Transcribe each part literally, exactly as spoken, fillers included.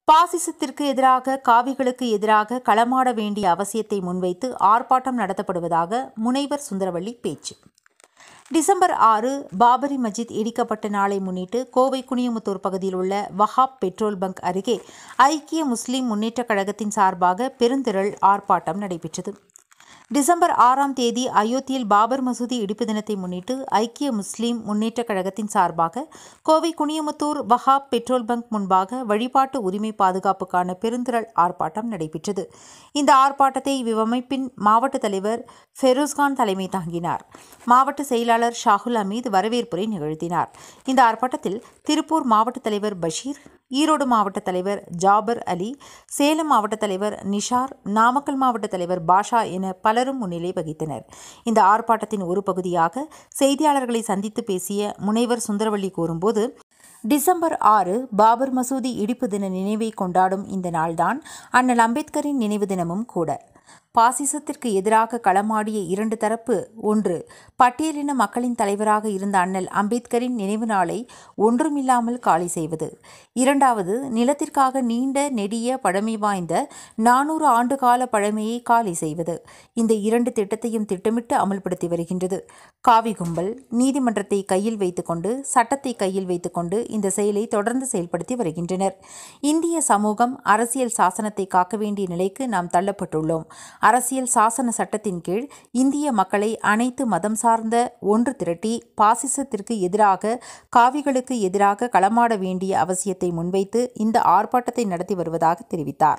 பாசிசத்திற்கு எதிராக காவிகளுக்கு எதிராக களமாட வேண்டிய அவசியத்தை முன்வைத்து ஆர்ப்பாட்டம் நடத்தப்படுவதாக முனைவர் சுந்தரவள்ளி பேச்சு. டிசம்பர் ஆறு பாபரி மஸ்ஜித் இடிக்கப்பட்ட நாளை முன்னிட்டு கோவை குனியமுத்தூர் பகுதியில் உள்ள வஹாப் பெட்ரோல் பங்க் அருகே ஐக்கிய முஸ்லிம் முன்னேற்றக் கழகத்தின் சார்பாக பெருந்திரள் ஆர்ப்பாட்டம் நடைபெற்றது. டிசம்பர் ஆறாம் தேதி அயோத்தியில் பாபர் மசூதி இடிப்பு தினத்தை முன்னிட்டு ஐக்கிய முஸ்லிம் முன்னேற்றக் கழகத்தின் சார்பாக கோவை குனியமுத்தூர் வஹாப் பெட்ரோல் பங்க் முன்பாக வழிபாட்டு உரிமை பாதுகாப்புக்கான பெருந்திரள் ஆர்ப்பாட்டம் நடைபெற்றது. இந்த ஆர்ப்பாட்டத்தை இவ்வமைப்பின் மாவட்ட தலைவர் ஃபெரோஸ்கான் தலைமை தாங்கினார். மாவட்ட செயலாளர் ஷாகுல் அமீத் வரவேற்புரை நிகழ்த்தினார். இந்த ஆர்ப்பாட்டத்தில் திருப்பூர் மாவட்ட தலைவர் பஷீர், ஈரோடு மாவட்ட தலைவர் ஜாபர் அலி, சேலம் மாவட்ட தலைவர் நிஷார், நாமக்கல் மாவட்ட தலைவர் பாஷா என பலரும் முன்னிலை வகித்தனர். இந்த ஆர்ப்பாட்டத்தின் ஒரு பகுதியாக செய்தியாளர்களை சந்தித்து பேசிய முனைவர் சுந்தரவள்ளி கூறும்போது, டிசம்பர் ஆறு பாபர் மசூதி இடிப்பு தின நினைவை கொண்டாடும் இந்த நாள்தான் அண்ணல் அம்பேத்கரின் நினைவு தினமும் கூட. பாசிசத்திற்கு எதிராக களமாடிய இரண்டு தரப்பு, ஒன்று பட்டியலின மக்களின் தலைவராக இருந்த அண்ணல் அம்பேத்கரின் நினைவு நாளை ஒன்றுமில்லாமல் காலி செய்வது, இரண்டாவது நிலத்திற்காக நீண்ட நெடிய பழமை வாய்ந்த நானூறு ஆண்டு கால பழமையை காலி செய்வது. இந்த இரண்டு திட்டத்தையும் திட்டமிட்டு அமல்படுத்தி வருகின்றது. காவி கும்பல் நீதிமன்றத்தை கையில் வைத்துக்கொண்டு சட்டத்தை கையில் வைத்துக்கொண்டு இந்த செயலை தொடர்ந்து செயல்படுத்தி வருகின்றனர். இந்திய சமூகம் அரசியல் சாசனத்தை காக்க வேண்டிய நிலைக்கு நாம் தள்ளப்பட்டுள்ளோம். அரசியல் சாசன சட்டத்தின் கீழ் இந்திய மக்களை அனைத்து மதம் சார்ந்த ஒன்று திரட்டி பாசிசத்திற்கு எதிராக காவிகளுக்கு எதிராக களமாட வேண்டிய அவசியத்தை முன்வைத்து இந்த ஆர்ப்பாட்டத்தை நடத்தி வருவதாக தெரிவித்தார்.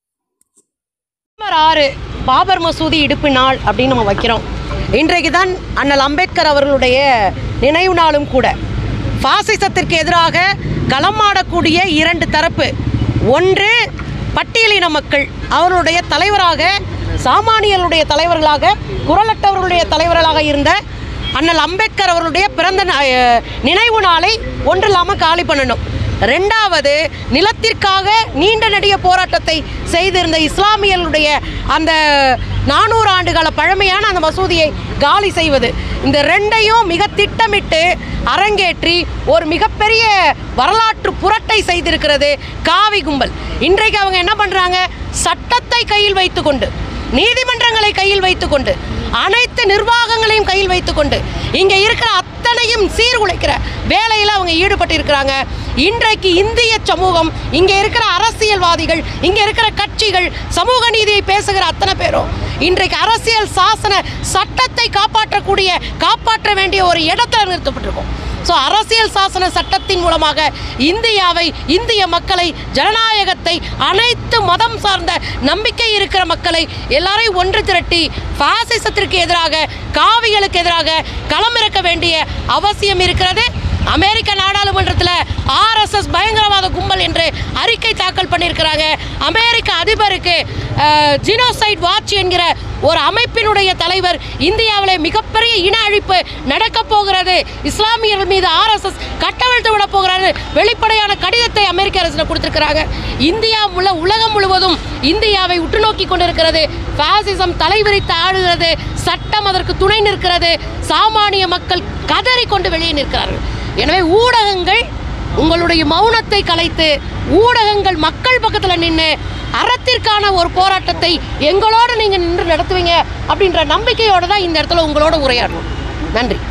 ஆறு பாபர் மசூதி இடிப்பு நாள் அப்படின்னு நம்ம வைக்கிறோம். இன்றைக்கு தான் அண்ணல் அம்பேத்கர் அவர்களுடைய நினைவு நாளும் கூட. பாசிசத்திற்கு எதிராக களமாடக்கூடிய இரண்டு தரப்பு, ஒன்று பட்டியலின மக்கள், அவர்களுடைய தலைவராக சாமானியர்களுடைய தலைவர்களாக குரலற்றவர்களுடைய தலைவர்களாக இருந்த அண்ணல் அம்பேத்கர் அவர்களுடைய பிறந்த நினைவு நாளை ஒன்றில்லாமல் காலி பண்ணணும். ரெண்டாவது, நிலத்திற்காக நீண்ட நெடிய போராட்டத்தை செய்திருந்த இஸ்லாமியர்களுடைய அந்த நானூறு ஆண்டுகால பழமையான அந்த மசூதியை காலி செய்வது. இந்த ரெண்டையும் மிக திட்டமிட்டு அரங்கேற்றி ஒரு மிகப்பெரிய வரலாற்று புரட்டை செய்திருக்கிறது காவி கும்பல். இன்றைக்கு அவங்க என்ன பண்ணுறாங்க? சட்டத்தை கையில் வைத்துக்கொண்டு, நீதிமன்றங்களை கையில் வைத்துக்கொண்டு, அனைத்து நிர்வாகங்களையும் கையில் வைத்துக்கொண்டு இங்கே இருக்கிற அத்தனையும் சீர்குலைக்கிற வேலையில் அவங்க ஈடுபட்டு இருக்கிறாங்க. இன்றைக்கு இந்திய சமூகம், இங்கே இருக்கிற அரசியல்வாதிகள், இங்கே இருக்கிற கட்சிகள், சமூக நீதியை பேசுகிற அத்தனை பேரும் இன்றைக்கு அரசியல் சாசன சட்டத்தை காப்பாற்றக்கூடிய காப்பாற்ற வேண்டிய ஒரு இடத்துல நிறுத்தப்பட்டிருக்கோம். ஸோ அரசியல் சாசன சட்டத்தின் மூலமாக இந்தியாவை, இந்திய மக்களை, ஜனநாயகத்தை, அனைத்து மதம் சார்ந்த நம்பிக்கை இருக்கிற மக்களை எல்லாரையும் ஒன்று திரட்டி பாசிசத்திற்கு எதிராக, காவிகளுக்கு எதிராக களமிறக்க வேண்டிய அவசியம் இருக்கிறது. அமெரிக்க நாடாளுமன்றத்தில் ஆர்எஸ்எஸ் பயங்கரவாத கும்பல் என்று அறிக்கை தாக்கல் பண்ணியிருக்கிறாங்க. அமெரிக்க அதிபருக்கு ஜினோசைட் வாட்ச் என்கிற ஒரு அமைப்பினுடைய தலைவர், இந்தியாவில் மிகப்பெரிய இன அழிப்பு நடக்கப் போகிறது, இஸ்லாமியர்கள் மீது ஆர்எஸ்எஸ் கட்டவிழ்த்து விட போகிறாரு வெளிப்படையான கடிதத்தை அமெரிக்க அரசு கொடுத்திருக்கிறாங்க. இந்தியா உள்ள உலகம் முழுவதும் இந்தியாவை உற்று நோக்கி கொண்டிருக்கிறது. பாசிசம் தலைவிரித்து ஆடுகிறது, சட்டம் அதற்கு துணை நிற்கிறது, சாமானிய மக்கள் கதறி கொண்டு வெளியே நிற்கிறார்கள். எனவே ஊடகங்கள் உங்களுடைய மௌனத்தை கலைத்து, ஊடகங்கள் மக்கள் பக்கத்தில் நின்று அறத்திற்கான ஒரு போராட்டத்தை எங்களோடு நீங்கள் நின்று நடத்துவீங்க அப்படின்ற நம்பிக்கையோடு தான் இந்த இடத்துல உங்களோட உரையாடணும். நன்றி.